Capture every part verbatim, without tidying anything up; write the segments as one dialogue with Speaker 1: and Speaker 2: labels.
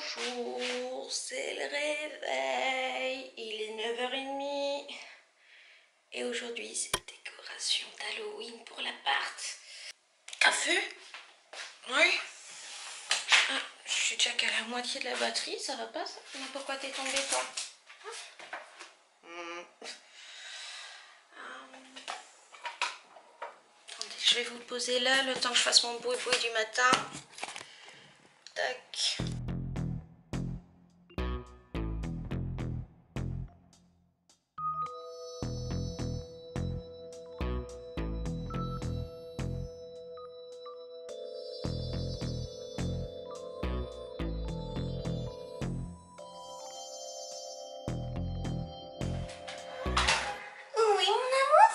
Speaker 1: Bonjour, c'est le réveil, il est neuf heures trente et aujourd'hui c'est décoration d'Halloween pour l'appart. Café? Oui. Ah, je suis déjà qu'à la moitié de la batterie, ça va pas ça? Mais pourquoi t'es tombé toi? hmm. Attendez, je vais vous poser là le temps que je fasse mon boui-boui du matin. Tac. Oui mon amour.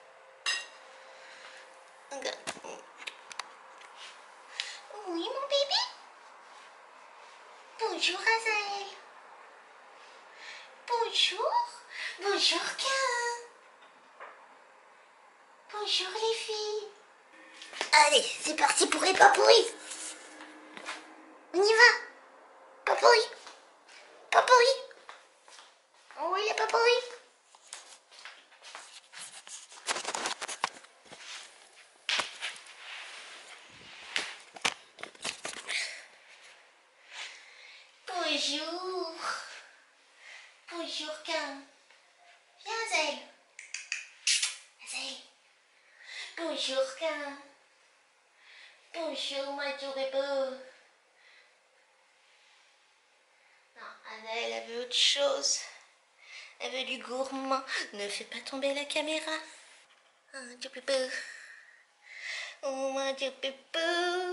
Speaker 1: Oui mon bébé. Bonjour Azaël. Bonjour. Bonjour Cain. Bonjour les filles. Allez, c'est parti pour les papouilles. On y va. Papouille. Papouille. Oui les papouilles. Bonjour. Bonjour Cain. Viens Azaël. Azaël. Bonjour Cain. Bonjour ma beau. Non, Azaël elle veut autre chose. Elle veut du gourmand. Ne fais pas tomber la caméra. Oh, du pépé. Oh, mon Dieu, pépé.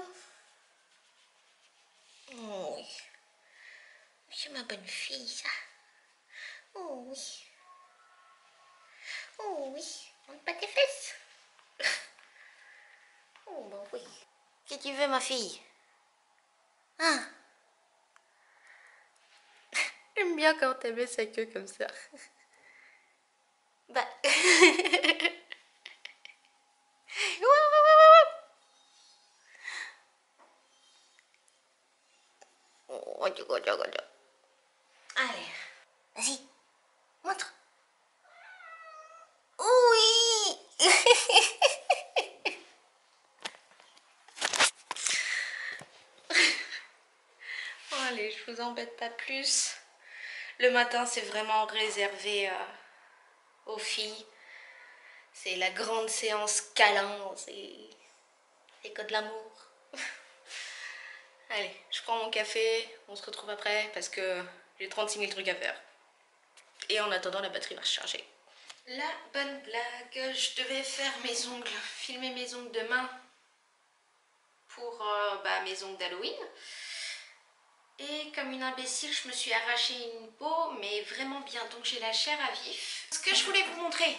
Speaker 1: Oh, oui. C'est ma bonne fille, ça. Oh, oui. Oh, oui. Montre pas tes fesses. Oh, bah oui. Qu'est-ce que tu veux, ma fille? Hein? J'aime bien quand tu mets sa queue comme ça. Bah. Allez, vas-y, montre. Oui. Bon, allez, je vous embête pas plus. Le matin, c'est vraiment réservé euh, aux filles. C'est la grande séance câlin, c'est que de l'amour. Allez, je prends mon café, on se retrouve après parce que j'ai trente-six mille trucs à faire. Et en attendant, la batterie va se charger. La bonne blague, je devais faire mes ongles, filmer mes ongles demain pour euh, bah, mes ongles d'Halloween. Et comme une imbécile, je me suis arraché une peau, mais vraiment bien, donc j'ai la chair à vif. Ce que je voulais vous montrer,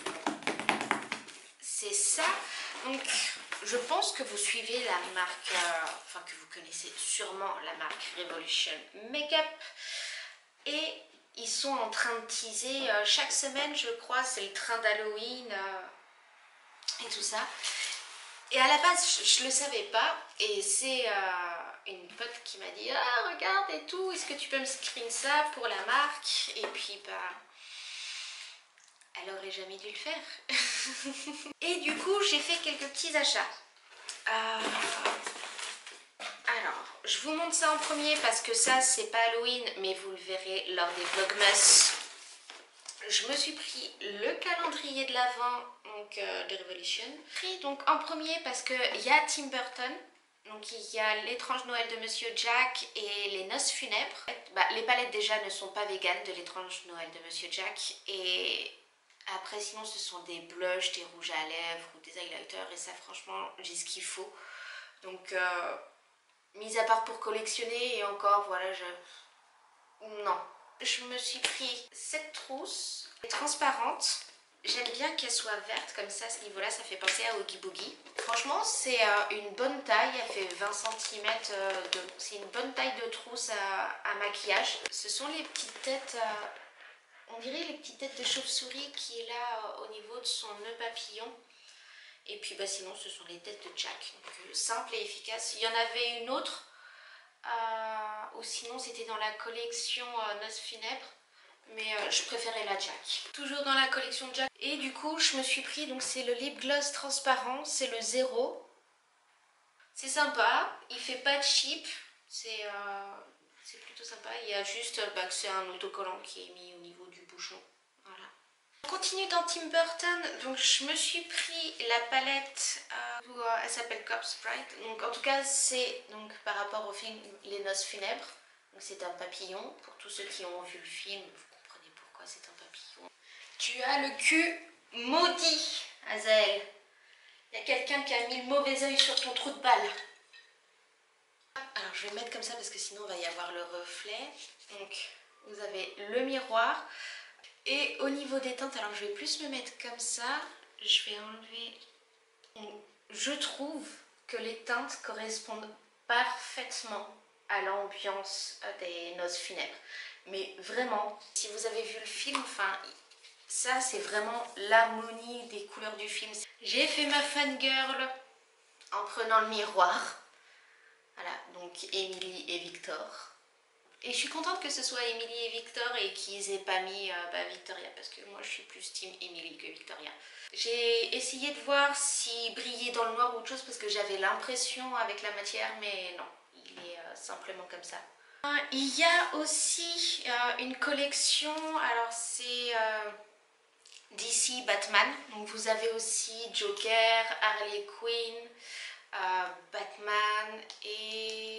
Speaker 1: c'est ça. Donc, je pense que vous suivez la marque, euh, enfin que vous connaissez sûrement la marque Revolution Makeup. Et ils sont en train de teaser euh, chaque semaine, je crois, c'est le train d'Halloween euh, et tout ça. Et à la base, je, je le savais pas. Et c'est euh, une pote qui m'a dit « Ah, regarde et tout, est-ce que tu peux me screen ça pour la marque ?» Et puis, bah... elle aurait jamais dû le faire. Et du coup, j'ai fait quelques petits achats. Euh... Alors, je vous montre ça en premier parce que ça, c'est pas Halloween, mais vous le verrez lors des Vlogmas. Je me suis pris le calendrier de l'Avent donc euh, de Revolution. Pris donc en premier parce qu'il y a Tim Burton. Donc il y a l'étrange Noël de Monsieur Jack et les noces funèbres. Bah, les palettes déjà ne sont pas véganes de l'étrange Noël de Monsieur Jack. Et après sinon ce sont des blushs, des rouges à lèvres ou des highlighters. Et ça franchement j'ai ce qu'il faut. Donc euh, mis à part pour collectionner et encore voilà je... Non. Je me suis pris cette trousse transparente. J'aime bien qu'elle soit verte comme ça, à ce niveau-là, ça fait penser à Oogie Boogie. Franchement, c'est euh, une bonne taille, elle fait vingt centimètres. Euh, de... C'est une bonne taille de trousse à, à maquillage. Ce sont les petites têtes, euh, on dirait les petites têtes de chauve-souris qui est là euh, au niveau de son nœud papillon. Et puis bah, sinon, ce sont les têtes de Jack. Donc, euh, simple et efficace. Il y en avait une autre. Euh, ou sinon c'était dans la collection euh, Noces Funèbres. Mais euh, je préférais la Jack. Toujours dans la collection Jack. Et du coup je me suis pris, donc c'est le lip gloss transparent, c'est le zéro. C'est sympa, il fait pas cheap, c'est euh, plutôt sympa. Il y a juste bah, que c'est un autocollant qui est mis au niveau du bouchon. Voilà. On continue dans Tim Burton, donc je me suis pris la palette, euh, où, euh, elle s'appelle Corpse Bride. Donc en tout cas c'est donc par rapport au film Les Noces Funèbres. Donc c'est un papillon, pour tous ceux qui ont vu le film, vous comprenez pourquoi c'est un papillon. Tu as le cul maudit, Azael. Il y a quelqu'un qui a mis le mauvais œil sur ton trou de balle. Alors je vais le mettre comme ça parce que sinon il va y avoir le reflet. Donc vous avez le miroir. Et au niveau des teintes, alors je vais plus me mettre comme ça. Je vais enlever... Je trouve que les teintes correspondent parfaitement à l'ambiance des Noces Funèbres. Mais vraiment, si vous avez vu le film, enfin... ça, c'est vraiment l'harmonie des couleurs du film. J'ai fait ma fangirl en prenant le miroir. Voilà, donc Emily et Victor. Et je suis contente que ce soit Emily et Victor et qu'ils aient pas mis euh, bah, Victoria, parce que moi je suis plus team Emily que Victoria. J'ai essayé de voir si brillait dans le noir ou autre chose parce que j'avais l'impression avec la matière, mais non, il est euh, simplement comme ça. Il y a aussi euh, une collection, alors c'est... Euh, D C Batman, donc vous avez aussi Joker, Harley Quinn, euh, Batman et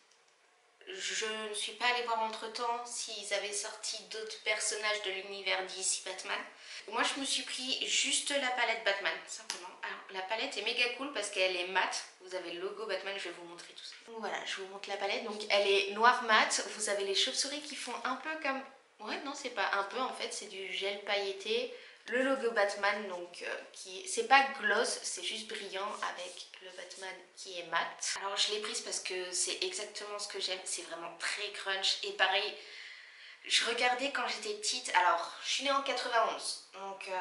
Speaker 1: je ne suis pas allée voir entre temps s'ils avaient sorti d'autres personnages de l'univers D C Batman. Moi je me suis pris juste la palette Batman simplement. Alors la palette est méga cool parce qu'elle est mate, vous avez le logo Batman, je vais vous montrer tout ça. Donc voilà, je vous montre la palette, donc elle est noire mat, vous avez les chauves-souris qui font un peu comme... ouais non c'est pas un peu en fait, c'est du gel pailleté. Le logo Batman, donc euh, qui c'est pas gloss, c'est juste brillant avec le Batman qui est mat. Alors je l'ai prise parce que c'est exactement ce que j'aime, c'est vraiment très crunch. Et pareil, je regardais quand j'étais petite, alors je suis née en quatre-vingt-onze, donc... Euh...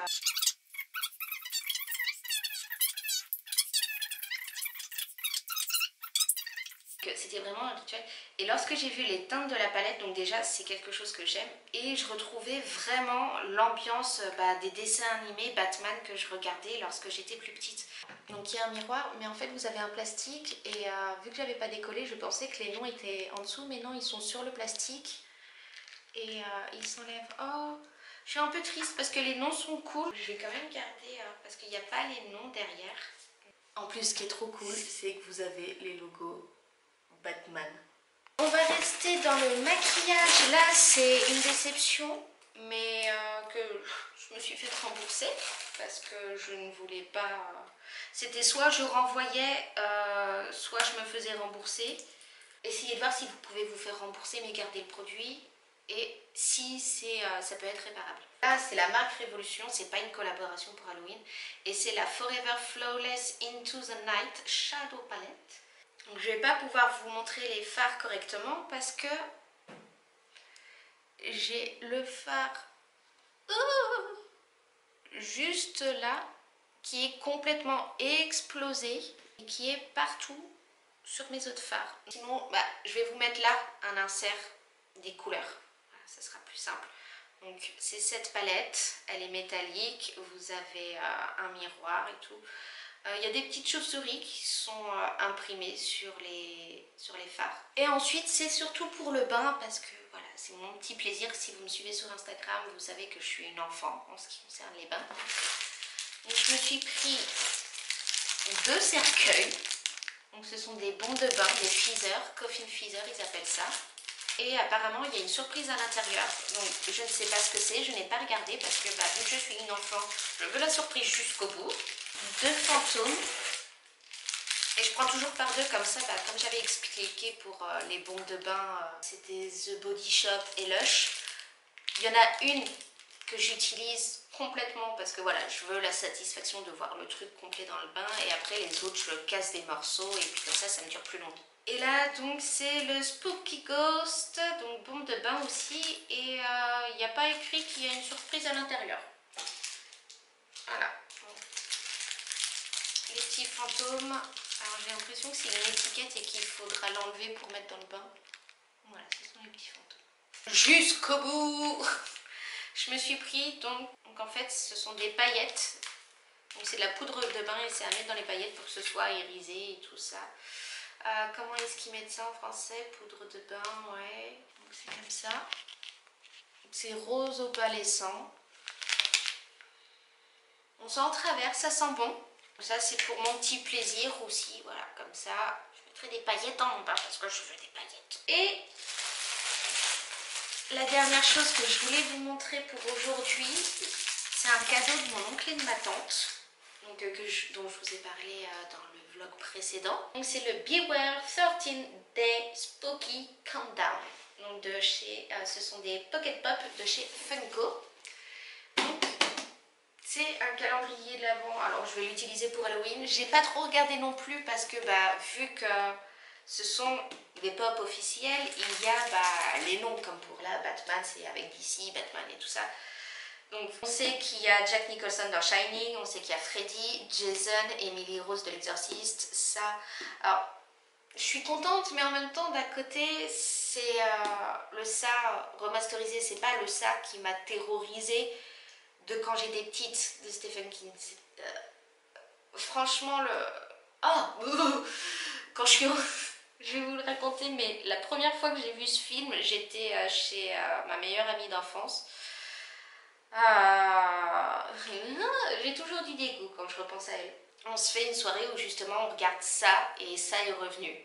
Speaker 1: c'était vraiment un rituel. Et lorsque j'ai vu les teintes de la palette, donc déjà c'est quelque chose que j'aime, et je retrouvais vraiment l'ambiance bah, des dessins animés Batman que je regardais lorsque j'étais plus petite. Donc il y a un miroir, mais en fait vous avez un plastique, et euh, vu que j'avais pas décollé, je pensais que les noms étaient en dessous, mais non, ils sont sur le plastique, et euh, ils s'enlèvent. Oh, je suis un peu triste parce que les noms sont cool. Je vais quand même garder, euh, parce qu'il n'y a pas les noms derrière. En plus, ce qui est trop cool, c'est que vous avez les logos Batman. On va rester dans le maquillage. Là, c'est une déception, mais euh, que je me suis fait rembourser parce que je ne voulais pas... C'était soit je renvoyais, euh, soit je me faisais rembourser. Essayez de voir si vous pouvez vous faire rembourser, mais gardez le produit. Et si c'est, euh, ça peut être réparable. Là, c'est la marque Révolution, c'est pas une collaboration pour Halloween. Et c'est la Forever Flawless Into the Night Shadow Palette. Donc je ne vais pas pouvoir vous montrer les fards correctement parce que j'ai le fard oh, juste là qui est complètement explosé et qui est partout sur mes autres fards. Sinon, bah, je vais vous mettre là un insert des couleurs. Voilà, ça sera plus simple. Donc c'est cette palette, elle est métallique, vous avez euh, un miroir et tout. Il y a des petites chauves-souris qui sont euh, imprimées sur les, sur les fards. Et ensuite, c'est surtout pour le bain parce que voilà, c'est mon petit plaisir. Si vous me suivez sur Instagram, vous savez que je suis une enfant en ce qui concerne les bains. Donc, je me suis pris deux cercueils. Donc, ce sont des bombes de bain, des feathers, coffin feather, ils appellent ça. Et apparemment, il y a une surprise à l'intérieur. Donc, je ne sais pas ce que c'est, je n'ai pas regardé parce que bah, vu que je suis une enfant, je veux la surprise jusqu'au bout. Deux fantômes et je prends toujours par deux comme ça, bah, comme j'avais expliqué pour euh, les bombes de bain, euh, c'était The Body Shop et Lush. Il y en a une que j'utilise complètement parce que voilà, je veux la satisfaction de voir le truc complet dans le bain et après les autres je le casse des morceaux et puis comme ça ça me dure plus longtemps. Et là donc c'est le Spooky Ghost, donc bombe de bain aussi, et il euh, n'y a pas écrit qu'il y a une surprise à l'intérieur. Voilà. Les petits fantômes Alors j'ai l'impression que c'est une étiquette et qu'il faudra l'enlever pour mettre dans le bain. Voilà, ce sont les petits fantômes. Jusqu'au bout. Je me suis pris donc, donc en fait ce sont des paillettes. Donc c'est de la poudre de bain et c'est à mettre dans les paillettes pour que ce soit irisé et tout ça. Euh, comment est-ce qu'ils mettent ça en français? Poudre de bain, ouais. Donc c'est comme ça. C'est rose opalescent. On sent en travers, ça sent bon. Ça c'est pour mon petit plaisir aussi, voilà, comme ça. Je mettrai des paillettes dans mon bain parce que je veux des paillettes. Et la dernière chose que je voulais vous montrer pour aujourd'hui, c'est un cadeau de mon oncle et de ma tante, donc, euh, que je, dont je vous ai parlé euh, dans le vlog précédent. Donc c'est le Beware treize Day Spooky Countdown. Donc de chez, euh, ce sont des Pocket Pop de chez Funko. C'est un calendrier de l'Avent, alors je vais l'utiliser pour Halloween. J'ai pas trop regardé non plus parce que bah, vu que ce sont des pop officiels, il y a bah, les noms comme pour là, Batman c'est avec D C, Batman et tout ça. Donc on sait qu'il y a Jack Nicholson dans Shining, on sait qu'il y a Freddy, Jason, Emily Rose de l'Exorciste, ça. Alors je suis contente mais en même temps d'un côté c'est euh, le ça remasterisé, c'est pas le ça qui m'a terrorisée de quand j'étais petite, de Stephen King. Euh, franchement, le... Oh Quand je suis... Je vais vous le raconter, mais la première fois que j'ai vu ce film, j'étais euh, chez euh, ma meilleure amie d'enfance. Euh... J'ai toujours du dégoût quand je repense à elle. On se fait une soirée où justement on regarde ça, et ça est revenu.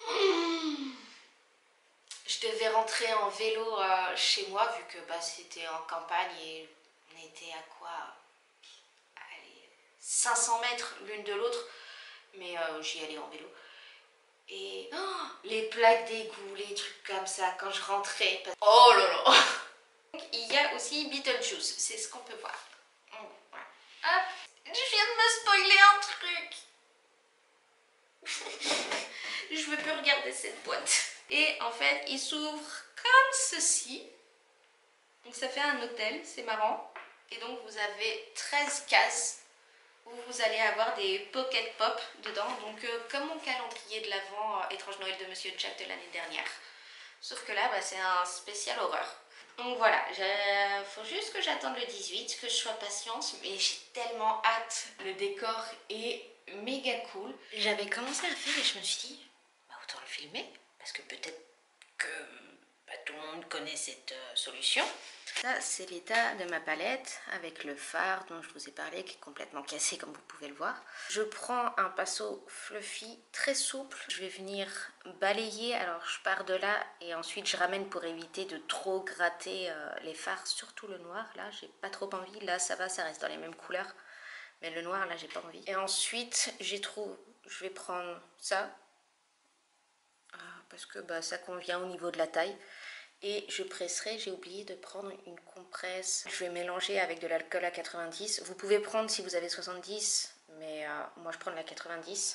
Speaker 1: Je devais rentrer en vélo euh, chez moi, vu que bah, c'était en campagne et on était à quoi, allez, cinq cents mètres l'une de l'autre, mais euh, j'y allais en vélo. Et oh, les plaques d'égout, les trucs comme ça, quand je rentrais. Oh là là. Donc, il y a aussi Beetlejuice, c'est ce qu'on peut voir. Voilà. Hop, je viens de me spoiler un truc. Je veux plus regarder cette boîte. Et en fait, il s'ouvre comme ceci. Donc ça fait un hôtel, c'est marrant. Et donc vous avez treize cases où vous allez avoir des pocket pop dedans. Donc euh, comme mon calendrier de l'Avent euh, Étrange Noël de Monsieur Jack de l'année dernière. Sauf que là, bah, c'est un spécial horreur. Donc voilà, il faut juste que j'attende le dix-huit, que je sois patiente. Mais j'ai tellement hâte. Le décor est méga cool. J'avais commencé à faire et je me suis dit, bah, autant le filmer. Parce que peut-être que bah, tout le monde connaît cette euh, solution. Ça, c'est l'état de ma palette avec le fard dont je vous ai parlé qui est complètement cassé comme vous pouvez le voir. Je prends un pinceau fluffy très souple. Je vais venir balayer. Alors je pars de là et ensuite je ramène pour éviter de trop gratter euh, les fards, surtout le noir. Là, j'ai pas trop envie. Là, ça va, ça reste dans les mêmes couleurs. Mais le noir, là, j'ai pas envie. Et ensuite, j'ai trop... je vais prendre ça. Parce que bah, ça convient au niveau de la taille. Et je presserai, j'ai oublié de prendre une compresse. Je vais mélanger avec de l'alcool à quatre-vingt-dix. Vous pouvez prendre si vous avez soixante-dix, mais euh, moi je prends de la quatre-vingt-dix.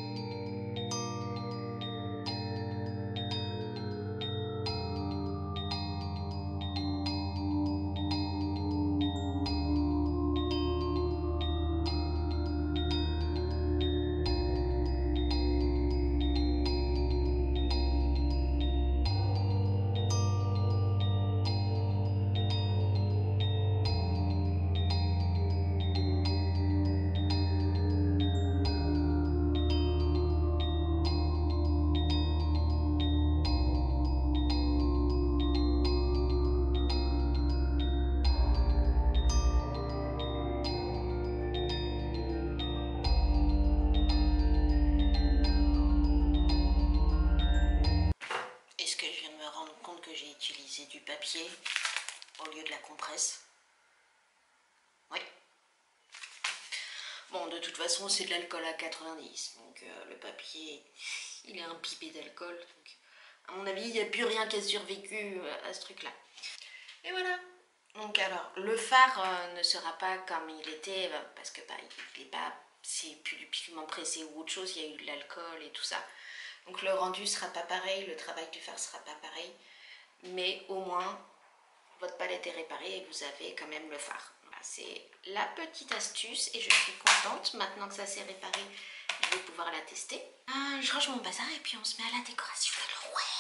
Speaker 1: Du papier au lieu de la compresse. Oui. Bon, de toute façon, c'est de l'alcool à quatre-vingt-dix. Donc, euh, le papier, il est imbibé d'alcool. Donc, à mon avis, il n'y a plus rien qui a survécu à ce truc-là. Et voilà. Donc, alors, le fard euh, ne sera pas comme il était, euh, parce que bah, il n'est pas, c'est plus du pigment pressé ou autre chose, il y a eu de l'alcool et tout ça. Donc, le rendu sera pas pareil, le travail du fard sera pas pareil. Mais au moins, votre palette est réparée et vous avez quand même le fard. Voilà, c'est la petite astuce et je suis contente. Maintenant que ça s'est réparé, je vais pouvoir la tester. Euh, je range mon bazar et puis on se met à la décoration. Alors ouais.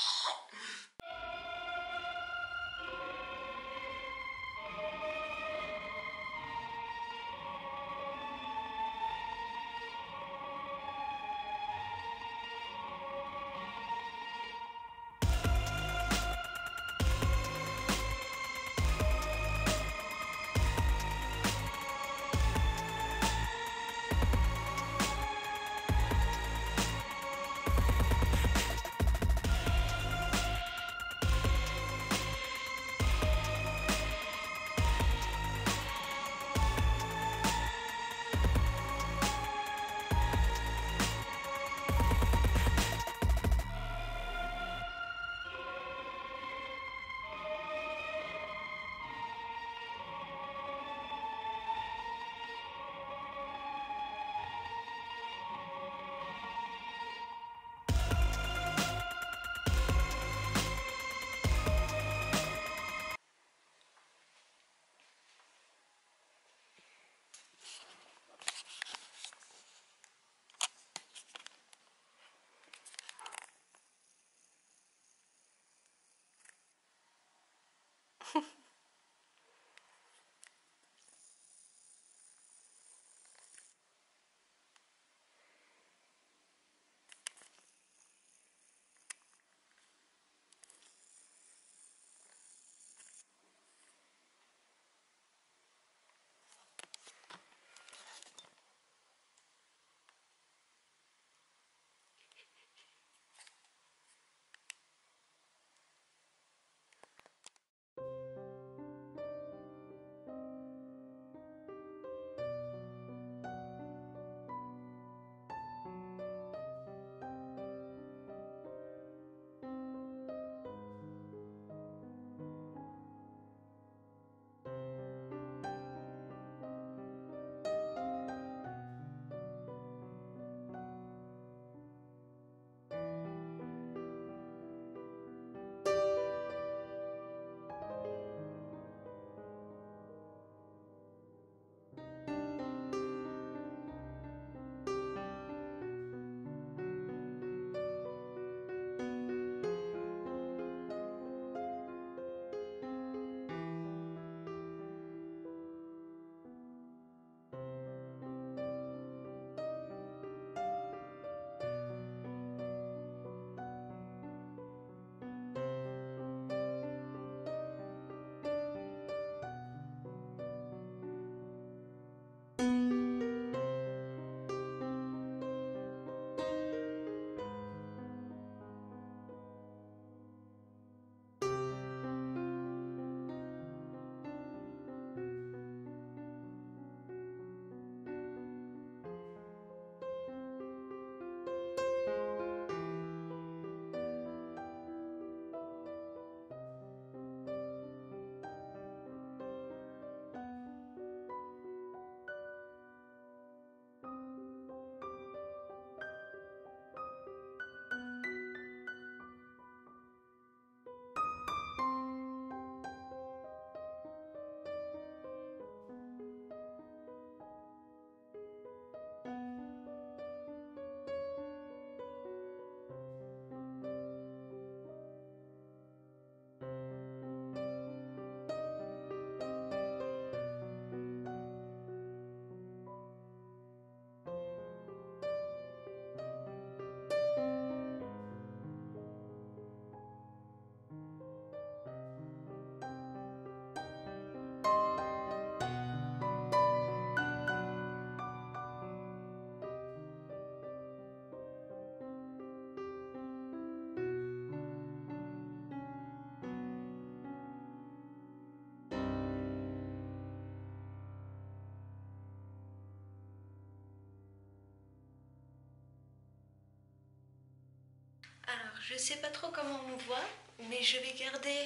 Speaker 1: Alors, je sais pas trop comment on me voit, mais je vais garder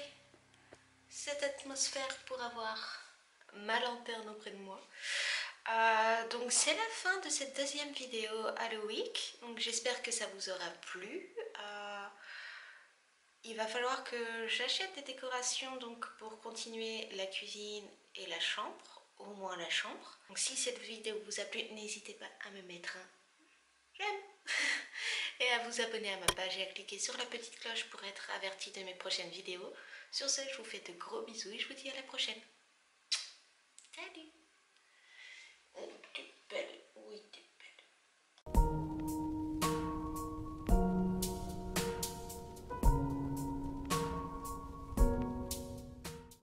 Speaker 1: cette atmosphère pour avoir ma lanterne auprès de moi. Euh, donc c'est la fin de cette deuxième vidéo Halloween. Donc j'espère que ça vous aura plu. Euh, il va falloir que j'achète des décorations donc pour continuer la cuisine et la chambre, au moins la chambre. Donc si cette vidéo vous a plu, n'hésitez pas à me mettre un j'aime. Et à vous abonner à ma page et à cliquer sur la petite cloche pour être averti de mes prochaines vidéos. Sur ce, je vous fais de gros bisous et je vous dis à la prochaine.